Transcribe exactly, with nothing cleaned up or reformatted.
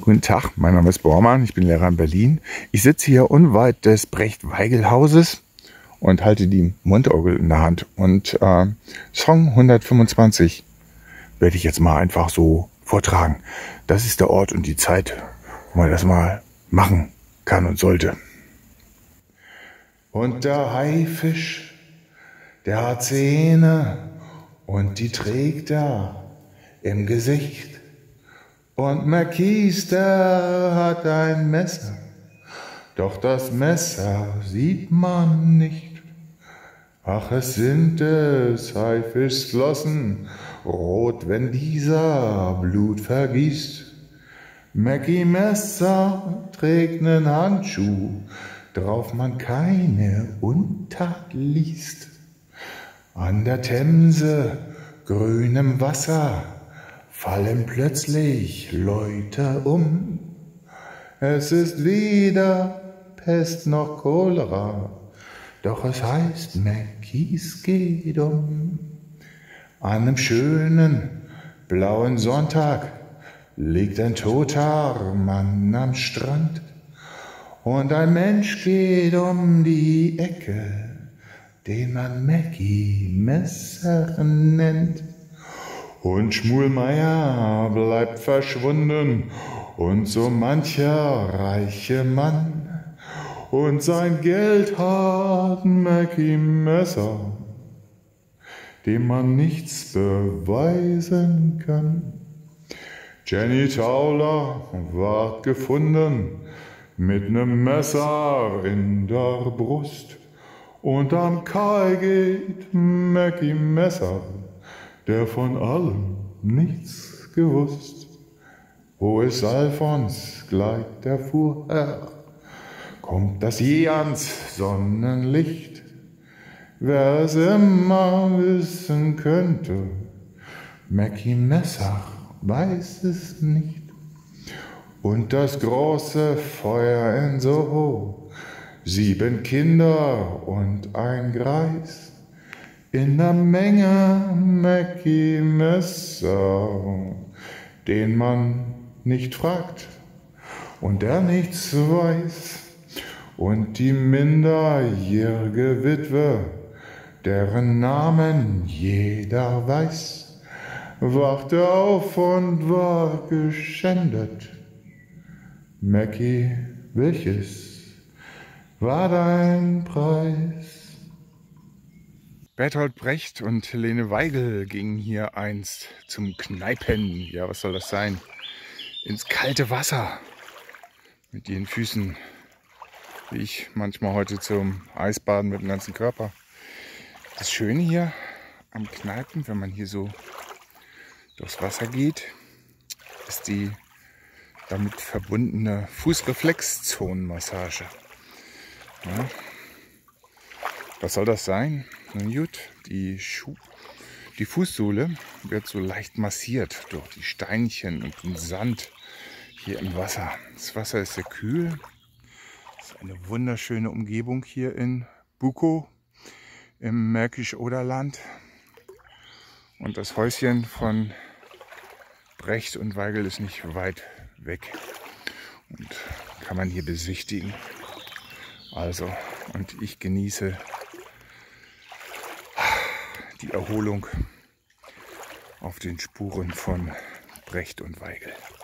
Guten Tag, mein Name ist Bormann, ich bin Lehrer in Berlin. Ich sitze hier unweit des Brecht-Weigel-Hauses und halte die Mundorgel in der Hand. Und äh, Song hundertfünfundzwanzig werde ich jetzt mal einfach so vortragen. Das ist der Ort und die Zeit, wo man das mal machen kann und sollte. Und der Haifisch, der hat Zähne und die trägt er im Gesicht. Und Mackies, der hat ein Messer, doch das Messer sieht man nicht. Ach, es sind des Haifischs Flossen, rot, wenn dieser Blut vergießt. Mackie Messer trägt nen Handschuh, drauf man keine Untat liest. An der Themse, grünem Wasser, fallen plötzlich Leute um. Es ist weder Pest noch Cholera, doch es heißt, Mackies geht um. An einem schönen blauen Sonntag liegt ein toter Mann am Strand. Und ein Mensch geht um die Ecke, den man Mackie Messer nennt. Und Schmuelmeier bleibt verschwunden und so mancher reiche Mann. Und sein Geld hat Mackie Messer, dem man nichts beweisen kann. Jenny Tauler ward gefunden mit nem Messer in der Brust. Und am Kai geht Mackie Messer, der von allem nichts gewusst. Wo ist Alfons, gleich der Fuhrherr, kommt das je ans Sonnenlicht? Wer es immer wissen könnte, Mackie Messer weiß es nicht. Und das große Feuer in Soho, sieben Kinder und ein Greis, in der Menge Mackie Messer, den man nicht fragt und der nichts weiß. Und die minderjährige Witwe, deren Namen jeder weiß, wachte auf und war geschändet. Mackie, welches war dein Preis? Bertolt Brecht und Helene Weigel gingen hier einst zum Kneipen, ja was soll das sein, ins kalte Wasser mit ihren Füßen, wie ich manchmal heute zum Eisbaden mit dem ganzen Körper. Das Schöne hier am Kneipen, wenn man hier so durchs Wasser geht, ist die damit verbundene Fußreflexzonenmassage. Ja. Was soll das sein? Na gut, die, Schuh, die Fußsohle wird so leicht massiert durch die Steinchen und den Sand hier im Wasser. Das Wasser ist sehr kühl. Das ist eine wunderschöne Umgebung hier in Bukow im Märkisch-Oderland. Und das Häuschen von Brecht und Weigel ist nicht weit weg und kann man hier besichtigen. Also, und ich genieße die Erholung auf den Spuren von Brecht und Weigel.